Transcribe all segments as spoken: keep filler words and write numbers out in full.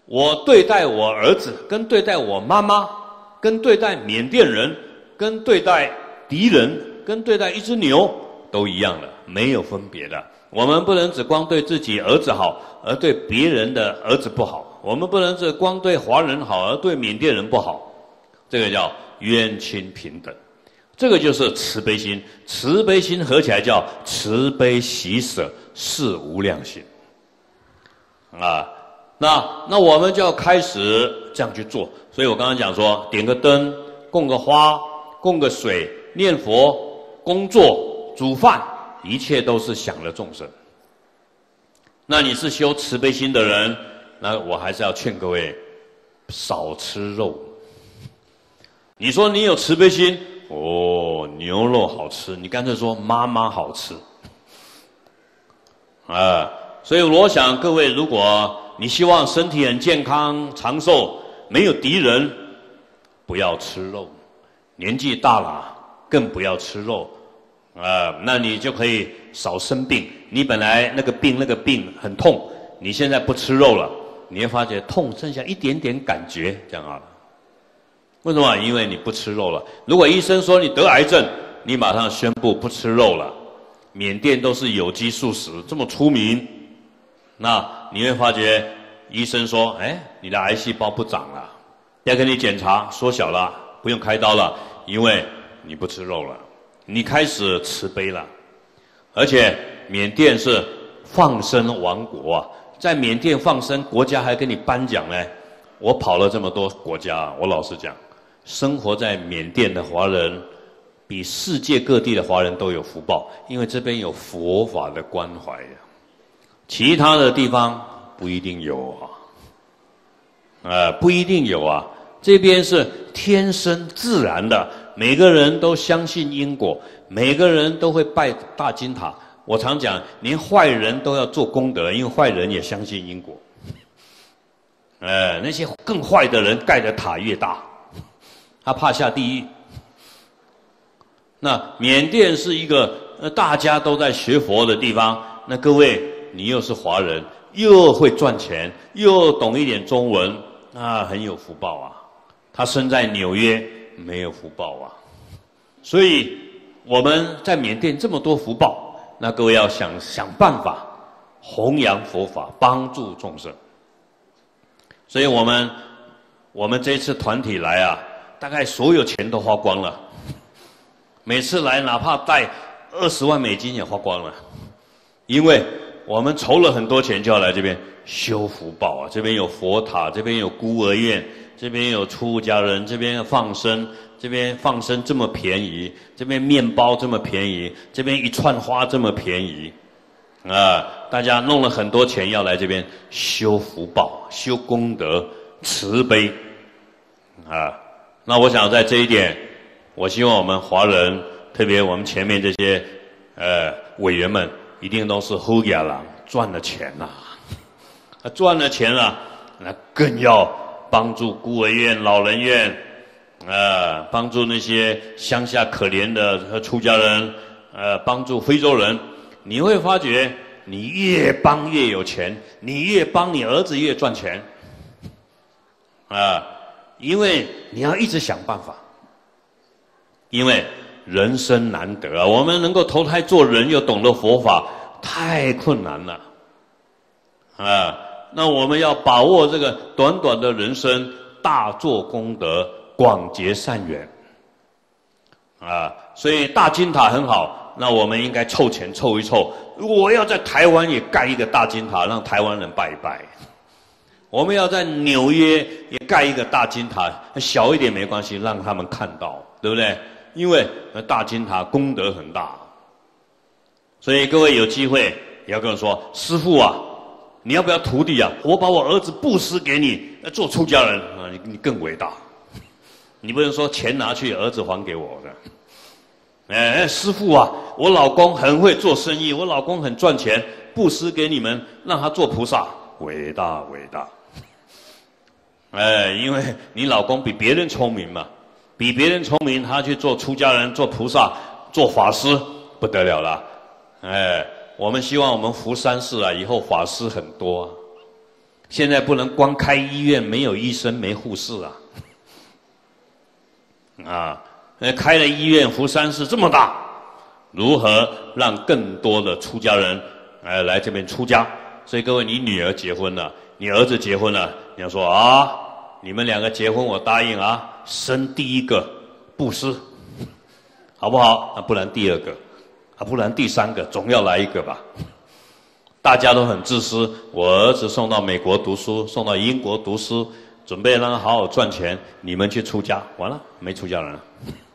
我对待我儿子，跟对待我妈妈，跟对待缅甸人，跟对待敌人，跟对待一只牛都一样的，没有分别的。我们不能只光对自己儿子好，而对别人的儿子不好；我们不能只光对华人好，而对缅甸人不好。这个叫冤亲平等，这个就是慈悲心。慈悲心合起来叫慈悲喜舍是无量心啊。那那我们就要开始这样去做。所以我刚刚讲说，点个灯，供个花，供个水，念佛，工作，煮饭，一切都是想了众生。那你是修慈悲心的人，那我还是要劝各位少吃肉。你说你有慈悲心，哦，牛肉好吃，你干脆说妈妈好吃啊。所以我想各位，如果你希望身体很健康长寿，没有敌人，不要吃肉。年纪大了更不要吃肉啊，那你就可以少生病。你本来那个病那个病很痛，你现在不吃肉了，你会发觉痛剩下一点点感觉，这样啊。为什么？因为你不吃肉了。如果医生说你得癌症，你马上宣布不吃肉了。缅甸都是有机素食，这么出名，那你会发觉医生说，哎，你的癌细胞不长了，要给你检查缩小了，不用开刀了，因为你不吃肉了，你开始慈悲了。而且缅甸是放生王国啊，在缅甸放生，国家还给你颁奖呢。我跑了这么多国家，我老实讲，生活在缅甸的华人比世界各地的华人都有福报，因为这边有佛法的关怀呀，其他的地方不一定有啊，呃，不一定有啊。这边是天生自然的，每个人都相信因果，每个人都会拜大金塔。我常讲，连坏人都要做功德，因为坏人也相信因果。呃，那些更坏的人盖的塔越大，他怕下地狱。那缅甸是一个呃大家都在学佛的地方，那各位你又是华人，又会赚钱，又懂一点中文，啊，很有福报啊。他生在纽约没有福报啊，所以我们在缅甸这么多福报，那各位要想想办法弘扬佛法，帮助众生。所以我们我们这次团体来啊，大概所有钱都花光了。每次来哪怕带二十万美金也花光了，因为我们筹了很多钱就要来这边修福报啊。这边有佛塔，这边有孤儿院，这边有出家人，这边放生，这边放生这么便宜，这边面包这么便宜，这边一串花这么便宜。啊，大家弄了很多钱要来这边修福报、修功德、慈悲，啊，那我想在这一点，我希望我们华人，特别我们前面这些呃委员们，一定都是后亚郎赚了钱呐、啊，赚了钱了，那更要帮助孤儿院、老人院，呃，帮助那些乡下可怜的出家人，呃，帮助非洲人。你会发觉，你越帮越有钱，你越帮你儿子越赚钱，啊，因为你要一直想办法，因为人生难得啊，我们能够投胎做人又懂得佛法，太困难了，啊，那我们要把握这个短短的人生，大做功德，广结善缘，啊，所以大金塔很好。那我们应该凑钱凑一凑，我要在台湾也盖一个大金塔，让台湾人拜一拜。我们要在纽约也盖一个大金塔，小一点没关系，让他们看到，对不对？因为大金塔功德很大。所以各位有机会也要跟我说，师父啊，你要不要徒弟啊？我把我儿子布施给你，做出家人啊，你你更伟大。你不能说钱拿去，儿子还给我的。哎，师父啊，我老公很会做生意，我老公很赚钱，布施给你们，让他做菩萨，伟大伟大。哎，因为你老公比别人聪明嘛，比别人聪明，他去做出家人、做菩萨、做法师，不得了了。哎，我们希望我们福山市啊，以后法师很多现在不能光开医院，没有医生没护士啊！啊，开了医院，福山市这么大，如何让更多的出家人哎来这边出家？所以各位，你女儿结婚了，你儿子结婚了，你要说啊，你们两个结婚我答应啊，生第一个布施，好不好？啊，不然第二个，啊，不然第三个，总要来一个吧。大家都很自私，我儿子送到美国读书，送到英国读书，准备让他好好赚钱，你们去出家，完了没出家人了。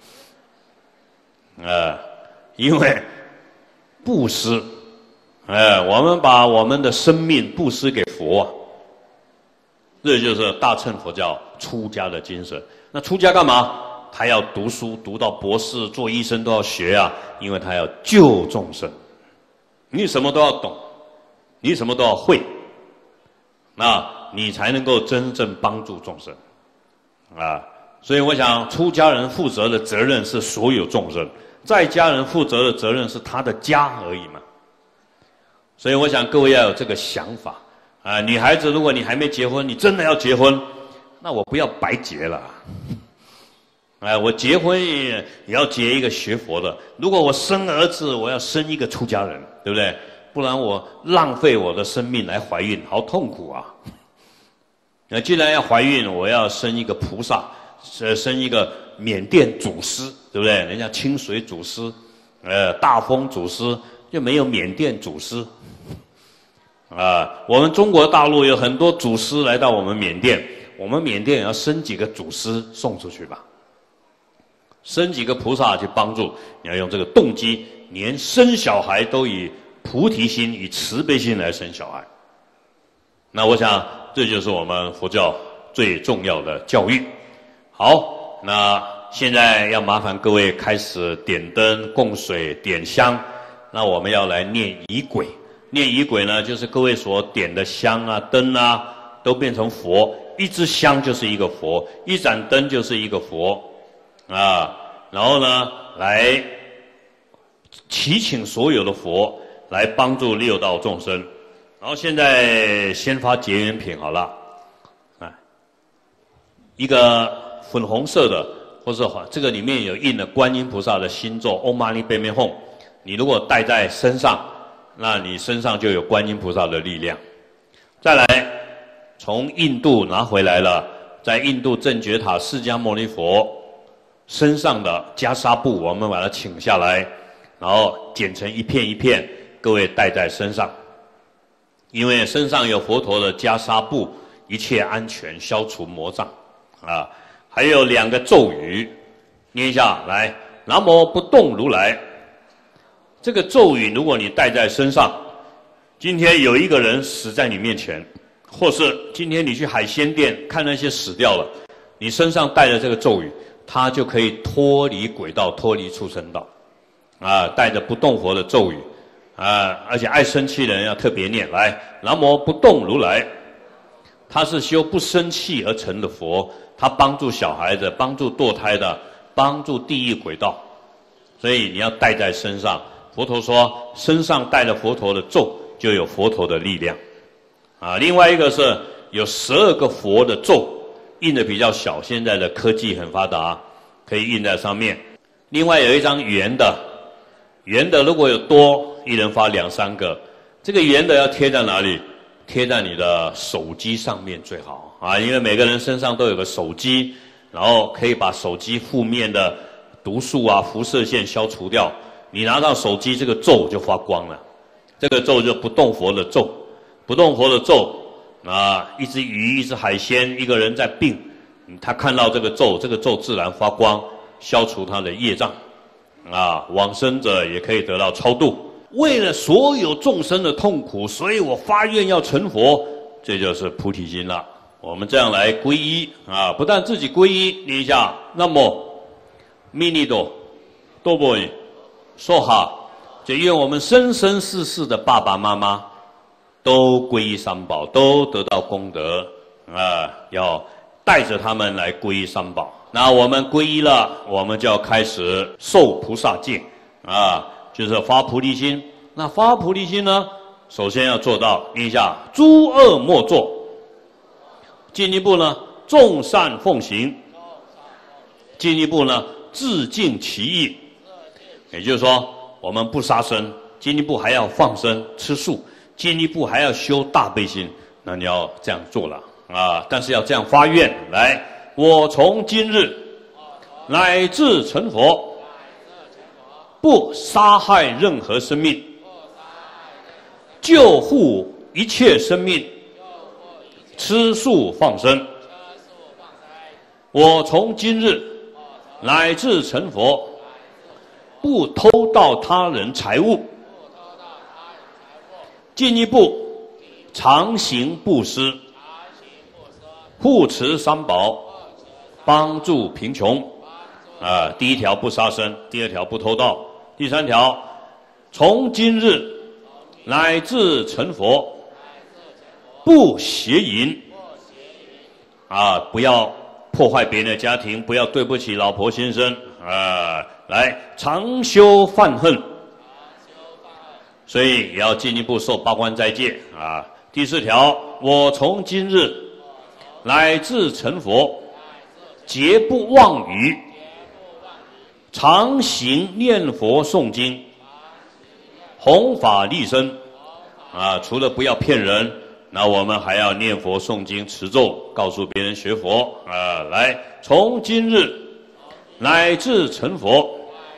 呃，因为布施，呃，我们把我们的生命布施给佛啊，这就是大乘佛教出家的精神。那出家干嘛？他要读书，读到博士，做医生都要学啊，因为他要救众生。你什么都要懂，你什么都要会，那你才能够真正帮助众生啊。所以我想，出家人负责的责任是所有众生，在家人负责的责任是他的家而已嘛。所以我想各位要有这个想法啊。女孩子，如果你还没结婚，你真的要结婚，那我不要白结了。哎，我结婚也也要结一个学佛的。如果我生儿子，我要生一个出家人，对不对？不然我浪费我的生命来怀孕，好痛苦啊！那既然要怀孕，我要生一个菩萨，呃，生一个缅甸祖师，对不对？人家清水祖师，呃，大丰祖师，就没有缅甸祖师。啊，我们中国大陆有很多祖师来到我们缅甸，我们缅甸也要生几个祖师送出去吧。生几个菩萨去帮助，你要用这个动机，连生小孩都以菩提心、以慈悲心来生小孩。那我想，这就是我们佛教最重要的教育。好，那现在要麻烦各位开始点灯、供水、点香。那我们要来念仪轨，念仪轨呢，就是各位所点的香啊、灯啊，都变成佛。一支香就是一个佛，一盏灯就是一个佛。啊，然后呢，来祈请所有的佛来帮助六道众生。然后现在先发结缘品好了，啊，一个粉红色的，或是这个里面有印了观音菩萨的心咒 Om Mani Padme Hum， 你如果戴在身上，那你身上就有观音菩萨的力量。再来，从印度拿回来了，在印度正觉塔释迦牟尼佛身上的袈裟布，我们把它请下来，然后剪成一片一片，各位戴在身上。因为身上有佛陀的袈裟布，一切安全，消除魔障啊。还有两个咒语，念一下来，南无不动如来。这个咒语如果你戴在身上，今天有一个人死在你面前，或是今天你去海鲜店看那些死掉了，你身上带着这个咒语，他就可以脱离轨道，脱离畜生道，啊，带着不动佛的咒语，啊，而且爱生气的人要特别念来，南无不动如来，他是修不生气而成的佛，他帮助小孩子，帮助堕胎的，帮助地狱轨道，所以你要带在身上。佛陀说，身上带了佛陀的咒，就有佛陀的力量，啊，另外一个是有十二个佛的咒。印的比较小，现在的科技很发达，可以印在上面。另外有一张圆的，圆的如果有多，一人发两三个。这个圆的要贴在哪里？贴在你的手机上面最好啊，因为每个人身上都有个手机，然后可以把手机负面的毒素啊、辐射线消除掉。你拿到手机，这个咒就发光了。这个咒就不动佛的咒，不动佛的咒。啊，一只鱼，一只海鲜，一个人在病，他看到这个咒，这个咒自然发光，消除他的业障。啊，往生者也可以得到超度。为了所有众生的痛苦，所以我发愿要成佛，这就是菩提心了。我们这样来皈依啊，不但自己皈依，念一下南无密尼多多波尼娑哈，就愿我们生生世世的爸爸妈妈都皈依三宝，都得到功德啊！要带着他们来皈依三宝。那我们皈依了，我们就要开始受菩萨戒啊，就是发菩提心。那发菩提心呢，首先要做到念一下诸恶莫作进一步呢，众善奉行；进一步呢，自净其意。也就是说，我们不杀生，进一步还要放生吃素，进一步还要修大悲心。那你要这样做了啊！但是要这样发愿来，我从今日乃至成佛，不杀害任何生命，救护一切生命，吃素放生。我从今日乃至成佛，不偷盗他人财物，进一步常行布施，护持三宝，帮助贫穷。啊，第一条不杀生，第二条不偷盗，第三条从今日乃至成佛，不邪淫。啊，不要破坏别人的家庭，不要对不起老婆先生啊！来，常修犯恨，所以也要进一步受八关斋戒啊。第四条，我从今日乃至成佛，绝不妄语，常行念佛诵经，弘法利生啊！除了不要骗人，那我们还要念佛诵经持咒，告诉别人学佛啊！来，从今日乃至成佛，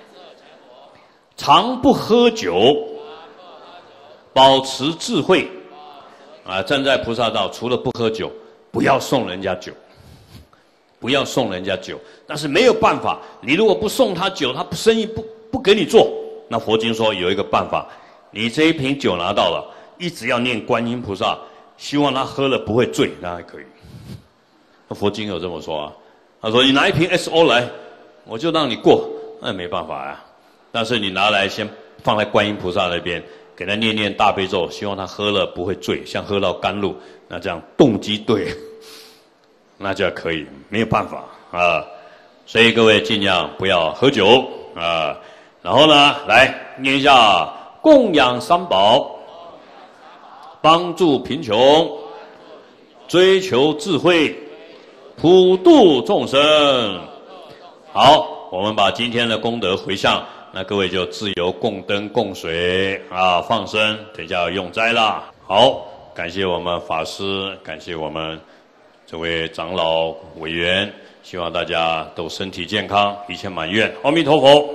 常不喝酒，保持智慧啊！站在菩萨道，除了不喝酒，不要送人家酒，不要送人家酒。但是没有办法，你如果不送他酒，他生意不不给你做。那佛经说有一个办法，你这一瓶酒拿到了，一直要念观音菩萨，希望他喝了不会醉，那还可以。那佛经有这么说啊？他说你拿一瓶 S O 来，我就让你过，那没办法呀。但是你拿来先放在观音菩萨那边，给他念念大悲咒，希望他喝了不会醉，像喝到甘露，那这样动机对，那就可以，没有办法啊。所以各位尽量不要喝酒啊。然后呢，来念一下供养三宝，帮助贫穷，追求智慧，普度众生。好，我们把今天的功德回向，那各位就自由供灯供水啊，放生，等一下要用斋啦。好，感谢我们法师，感谢我们这位长老委员，希望大家都身体健康，一切满愿。阿弥陀佛。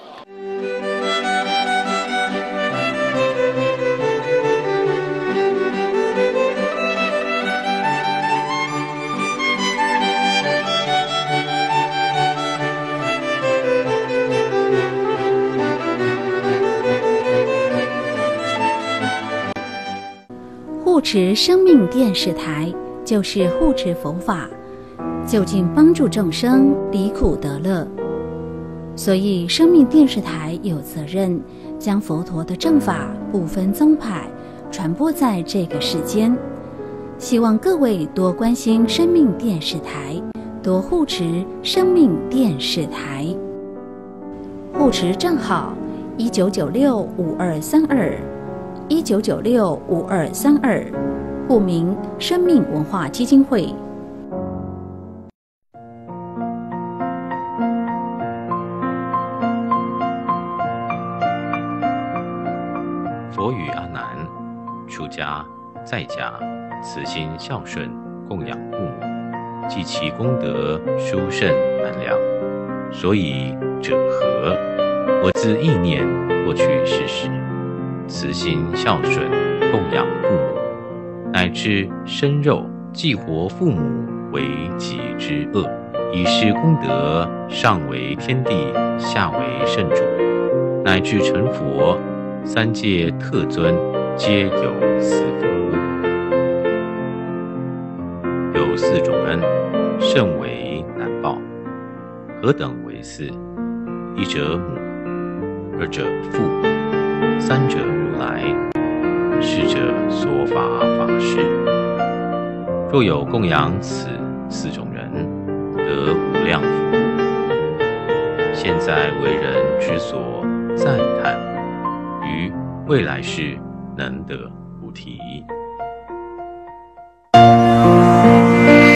护持生命电视台就是护持佛法，就近帮助众生离苦得乐。所以生命电视台有责任将佛陀的正法不分宗派传播在这个世间。希望各位多关心生命电视台，多护持生命电视台。护持账号一九九六五二三二一九九六五二三二，户名生命文化基金会。 佛语阿难：出家在家，慈心孝顺，供养父母，即其功德殊胜难量。所以者何？我自意念过去世时，慈心孝顺，供养父母，乃至生肉祭活父母为己之恶，以是功德，上为天地，下为圣主，乃至成佛，三界特尊皆有此福。有四种恩，甚为难报。何等为四？一者母，二者父，三者如来，四者说法法师。若有供养此四种人，得无量福。现在为人之所赞叹，于未来世能得菩提。